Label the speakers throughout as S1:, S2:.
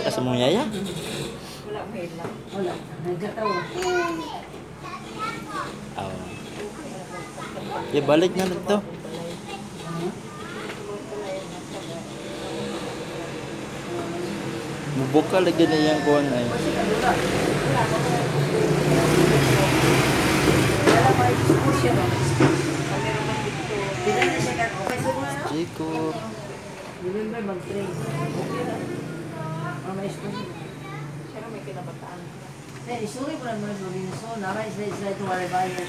S1: ka sa mong yaya?
S2: Wala mo lang.
S3: Wala. Nagkatawa.
S1: Oo. Yeah, balik na dito. Bubuka lagi na yung kuhan ay.
S3: Wala pa exposure. Pila na siya ka. Okay, siguro na.
S1: Chico.
S3: Remember mag-train. Okay na. May exposure.
S2: Siya may kinabataan.
S3: Eh, isuri ko lang mga sabihin. So, naman isla-isla itong walibayan.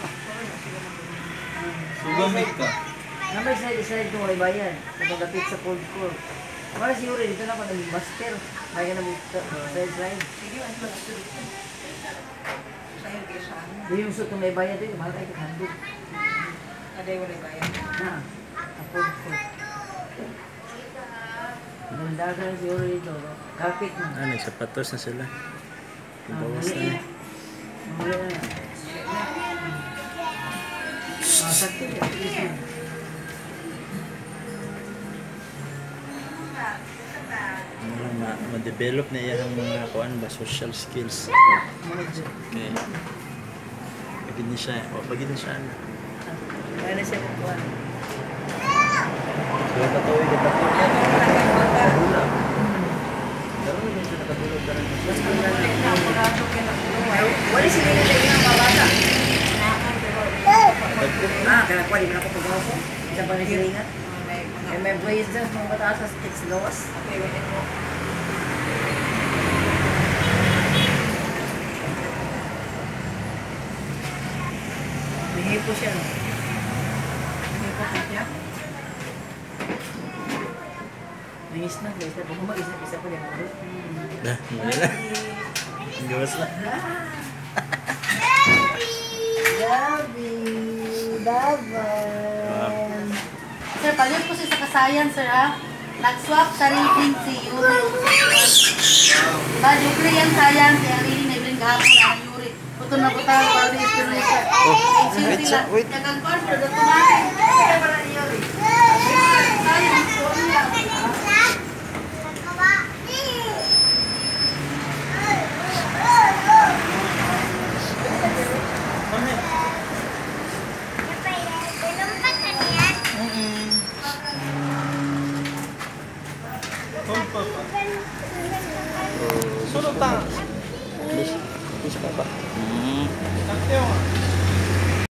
S1: Sugamit ka.
S3: Naman isla-isla itong walibayan. Napagapit sa cold core. Para siguro dito na ako naging master. Kaya na isla-isla.
S2: Sige, ano ba gusto dito? Sa'yo kayo saan?
S3: Yung gusto itong walibayan dito, mahal kayo handog.
S2: Aday wala bayan.
S3: Na, ang cold core. Ganda ka na siguro dito. Kapit na.
S1: Ah, nagsapatos na sila. Bawas na.
S3: Wala na. Sakto yan.
S1: Ma-develop na yung mga kuan ba, social skills. Okay. Pagin niya siya. O, pagin niya siya.
S3: Kaya na siya kukuha.
S1: So, katuloy ka tapos.
S2: Yan ang malaking bata.
S1: Pero hindi siya nakatulog ka rin.
S2: Mas ang malaking na aparato kinakuha.
S3: Wala sila yung tayo ng mabata.
S1: Ah,
S3: Kaya kwa, di mo na ako pag-awa ko. Isa pa na sila ingat. Eh, may boys dyan, mga bataas sa kids lawas.
S2: Okay, wait mo.
S3: May hipo siya, no?
S2: Hindi ko kaya.
S3: May isnak, may isnak. Kung mag-isnak, isa pa din.
S1: na, muna na. Ang gawas na.
S3: Gabi! Daban!
S4: Sir, palit po siya sa kasayan, sir, ha? Nag-swap sa rating si Yuri. Ba, Jukri yan sayang, kaya rin na-bring kahapon ang Yuri. Puto na po tayo, para rin siya.
S1: Wait,
S4: Sila,
S1: wait.
S4: nag-confirm, pero dito natin.